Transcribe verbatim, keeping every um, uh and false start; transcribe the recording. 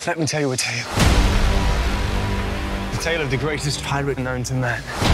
Let me tell you a tale. The tale of the greatest pirate known to man.